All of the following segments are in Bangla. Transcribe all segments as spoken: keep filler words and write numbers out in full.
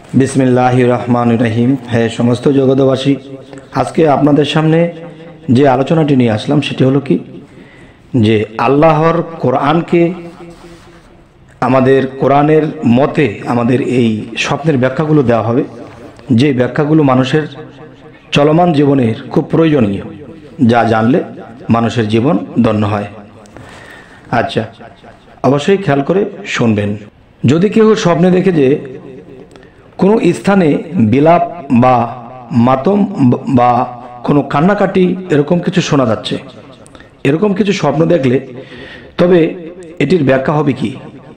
बिस्मिल्लाहिर रहमानिर रहीम। है समस्त जगतवासी, आज के आपनादेर सामने जे आलोचनाटी निये आसलाम सेटी हलो कि जे आल्लाहर कुरआन के आमादेर कुरआनेर मते आमादेर एई स्वप्नेर व्याख्यागुलो देওয়া হবে, जे व्याख्यागुलो मानुषेर चलमान जीवनेर खूब प्रयोजनीय, जा जानले मानुषेर जीवन धन्य हय। अच्छा, अवश्यई ख्याल करे शुनबेन। यदि केउ स्वप्ने देखे जे কোনো স্থানে বিলাপ বা মাতম বা কোনো কান্নাকাটি এরকম কিছু শোনা যাচ্ছে, এরকম কিছু স্বপ্ন দেখলে তবে এটির ব্যাখ্যা হবে কি?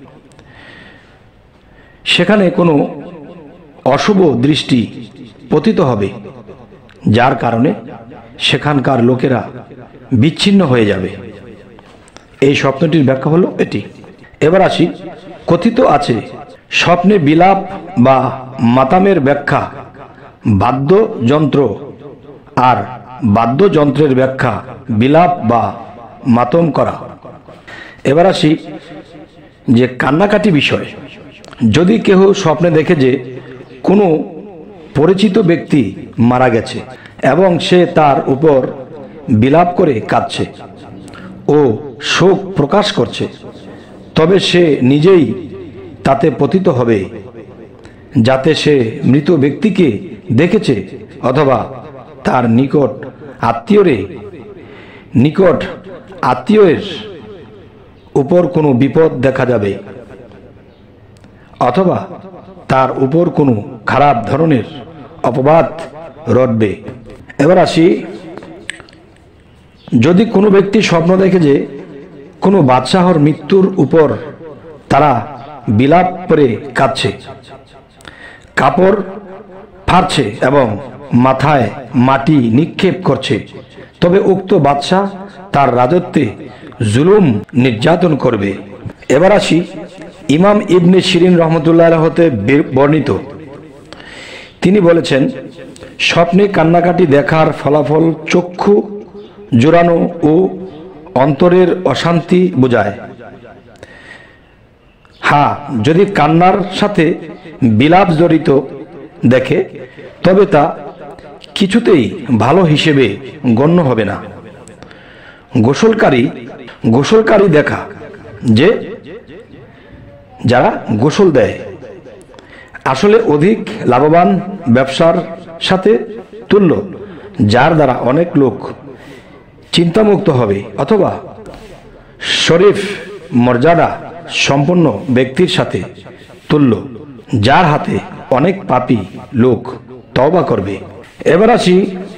সেখানে কোনো অশুভ দৃষ্টি পতিত হবে, যার কারণে সেখানকার লোকেরা বিচ্ছিন্ন হয়ে যাবে। এই স্বপ্নটির ব্যাখ্যা হলো এটি। এবার আসি, কথিত আছে স্বপ্নে বিলাপ বা মাতামের ব্যাখ্যা বাদ্যযন্ত্র, আর বাদ্যযন্ত্রের ব্যাখ্যা বিলাপ বা মাতম করা। এবার আসি যে কান্নাকাটি বিষয়। যদি কেউ স্বপ্নে দেখে যে কোনো পরিচিত ব্যক্তি মারা গেছে এবং সে তার উপর বিলাপ করে কাঁদছে ও শোক প্রকাশ করছে, তবে সে নিজেই তাতে পতিত হবে, যাতে সে মৃত ব্যক্তিকে দেখেছে অথবা তার নিকট আত্মীয়রে নিকট আত্মীয়ের উপর কোনো বিপদ দেখা যাবে অথবা তার উপর কোনো খারাপ ধরনের অপবাদ রটবে। এবার আসি, যদি কোনো ব্যক্তি স্বপ্ন দেখে যে কোনো বাদশাহর মৃত্যুর উপর তারা বিলাপ করে কাঁদছে, কাপড় ফাড়ছে এবং মাথায় মাটি নিক্ষেপ করছে, তবে উক্ত বাদশাহ তার রাজত্বে জুলুম নির্যাতন করবে। এবার আসি, ইমাম ইবনে শিরিন রহমতুল্লাহ আলাইহি হতে বর্ণিত, তিনি বলেছেন, স্বপ্নে কান্নাকাটি দেখার ফলাফল চক্ষু জোড়ানো ও অন্তরের অশান্তি বোঝায়। হ্যাঁ, যদি কান্নার সাথে বিলাপ জড়িত দেখে তবে তা কিছুতেই ভালো হিসেবে গণ্য হবে না। গোসলকারী গোসলকারী দেখা, যে যারা গোসল দেয়, আসলে অধিক লাভবান ব্যবসার সাথে তুল্য, যার দ্বারা অনেক লোক চিন্তামুক্ত হবে, অথবা শরীফ মর্যাদা সম্পন্ন ব্যক্তির সাথে তুল্য, যার হাতে অনেক পাপী লোক তওবা করবে। এবার আসি,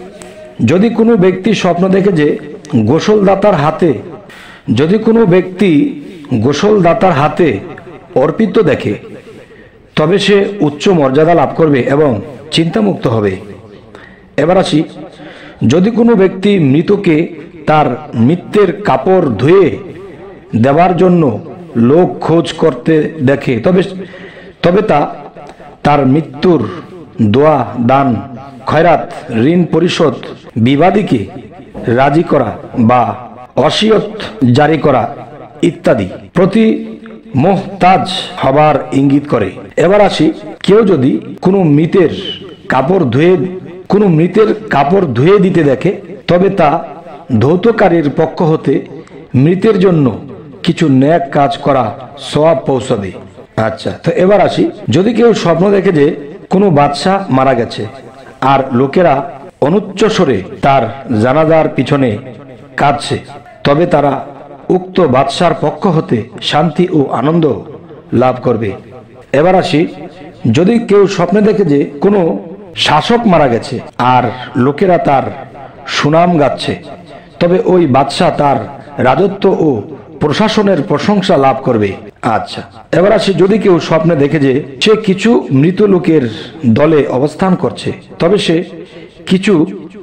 যদি কোনো ব্যক্তি স্বপ্ন দেখে যে গোসলদাতার হাতে যদি কোনো ব্যক্তি গোসলদাতার হাতে অর্পিত দেখে, তবে সে উচ্চ মর্যাদা লাভ করবে এবং চিন্তামুক্ত হবে। এবার আসি, যদি কোনো ব্যক্তি মৃতকে তার মৃত্যের কাপড় ধুয়ে দেওয়ার জন্য লোক খোঁজ করতে দেখে, তবে তবে তা তার মৃত্যুর দোয়া, দান, খয়রাত, ঋণ পরিশোধ, বিবাদীকে রাজি করা বা ওসিয়ত জারি করা ইত্যাদি প্রতি মুহতাজ হবার ইঙ্গিত করে। এবার আসি, কেউ যদি কোনো মৃতের কাপড় ধুয়ে কোনো মৃতের কাপড় ধুয়ে দিতে দেখে, তবে তা ধৌতকারীর পক্ষ হতে মৃতের জন্য কিছু নেক কাজ করা সওয়াব পৌঁছাবে। আচ্ছা, তো এবার আসি, যদি কেউ স্বপ্ন দেখে যে কোনো বাদশাহ মারা গেছে আর লোকেরা অনুচ্চস্বরে তার জানাজার পিছনে কাঁদছে, তবে তারা উক্ত বাদশার পক্ষ হতে শান্তি ও আনন্দ লাভ করবে। এবার আসি, যদি কেউ স্বপ্নে দেখে যে কোনো শাসক মারা গেছে আর লোকেরা তার সুনাম গাচ্ছে, তবে ওই বাদশাহ তার রাজত্ব ও প্রশাসনের প্রশংসা লাভ করবে। আচ্ছা, এবার আসি, যদি কেউ স্বপ্নে দেখে যে সে কিছু মৃত লোকের দলে অবস্থান করছে, তবে সে কিছু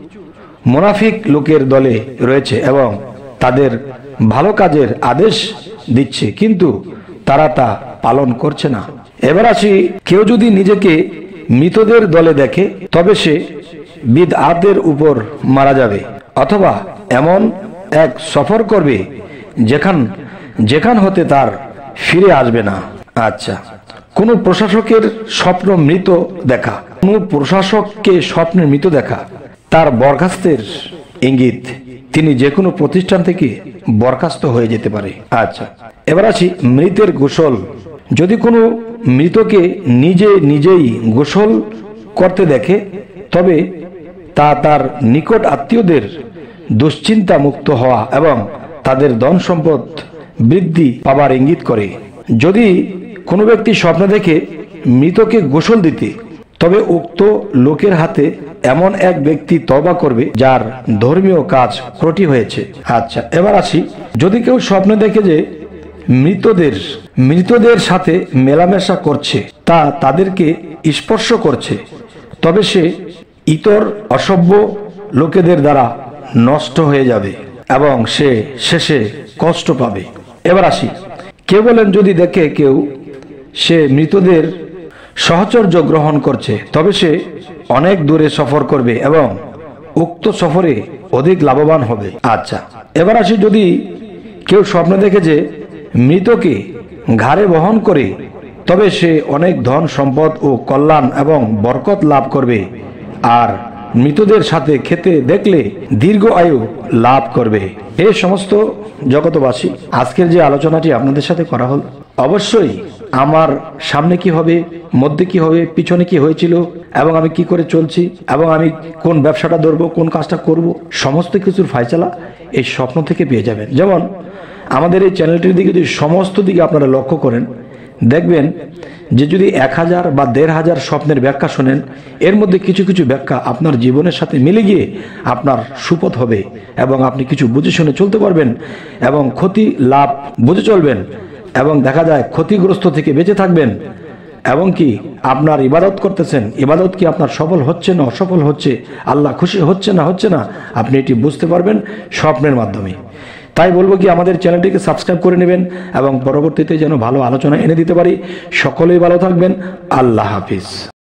মুনাফিক লোকের দলে রয়েছে এবং তাদের ভালো কাজের আদেশ দিচ্ছে, কিন্তু তারা তা পালন করছে না। এবার আসি, কেউ যদি নিজেকে মৃতদের দলে দেখে, তবে সে বিদআতের উপর মারা যাবে অথবা এমন এক সফর করবে যেখান যেখান হতে তার ফিরে আসবে না। আচ্ছা, কোনো প্রশাসকের স্বপ্ন মৃত দেখা, কোনো প্রশাসককে স্বপ্নে মৃত দেখা তার বরখাস্তের ইঙ্গিত। তিনি যে কোনো প্রতিষ্ঠান থেকে বরখাস্ত হয়ে যেতে পারে। আচ্ছা, এবার আসি মৃতের গোসল। যদি কোনো মৃতকে নিজে নিজেই গোসল করতে দেখে তবে তা তার নিকট আত্মীয়দের দুশ্চিন্তা মুক্ত হওয়া এবং তাদের ধন সম্পদ বৃদ্ধি পাবার ইঙ্গিত করে। যদি কোনো ব্যক্তি স্বপ্নে দেখে মৃতকে গোসল দিতে তবে উক্ত লোকের হাতে এমন এক ব্যক্তি তওবা করবে যার ধর্মীয় কাজ ত্রুটি হয়েছে। আচ্ছা, এবার আসি যদি কেউ স্বপ্নে দেখে যে মৃতদের মৃতদের সাথে মেলামেশা করছে, তা তাদেরকে স্পর্শ করছে, তবে সে ইতর অসভ্য লোকেদের দ্বারা নষ্ট হয়ে যাবে এবং সে শেষে কষ্ট পাবে। এবার আসি, কেউ বলেন যদি দেখে কেউ সে মৃতদের সহচর্য গ্রহণ করছে তবে সে অনেক দূরে সফর করবে এবং উক্ত সফরে অধিক লাভবান হবে। আচ্ছা, এবার আসি যদি কেউ স্বপ্ন দেখে যে মৃতকে ঘাড়ে বহন করে তবে সে অনেক ধন সম্পদ ও কল্যাণ এবং বরকত লাভ করবে, আর মৃতদের সাথে খেতে দেখলে দীর্ঘ আয়ু লাভ করবে। এই সমস্ত জগতবাসী, আজকের যে আলোচনাটি আপনাদের সাথে করা হল, অবশ্যই আমার সামনে কি হবে, মধ্যে কি হবে, পিছনে কি হয়েছিল এবং আমি কি করে চলছি এবং আমি কোন ব্যবসাটা ধরবো, কোন কাজটা করব, সমস্ত কিছুর ফায়সালা এই স্বপ্ন থেকে পেয়ে যাবেন। যেমন আমাদের এই চ্যানেলটির দিকে যদি সমস্ত দিকে আপনারা লক্ষ্য করেন, দেখবেন যে যদি এক হাজার বা দেড় হাজার স্বপ্নের ব্যাখ্যা শোনেন, এর মধ্যে কিছু কিছু ব্যাখ্যা আপনার জীবনের সাথে মিলে গিয়ে আপনার সুপথ হবে এবং আপনি কিছু বুঝে শুনে চলতে পারবেন এবং ক্ষতি লাভ বুঝে চলবেন এবং দেখা যায় ক্ষতিগ্রস্ত থেকে বেঁচে থাকবেন। এবং কি আপনার ইবাদত করতেছেন, ইবাদত কি আপনার সফল হচ্ছে না অসফল হচ্ছে, আল্লাহ খুশি হচ্ছে না হচ্ছে না, আপনি এটি বুঝতে পারবেন স্বপ্নের মাধ্যমে। তাই বলবো কি আমাদের চ্যানেলটিকে সাবস্ক্রাইব করে নেবেন এবং পরবর্তীতে যেন ভালো আলোচনা এনে দিতে পারি। সকলেই ভালো থাকবেন। আল্লাহ হাফিজ।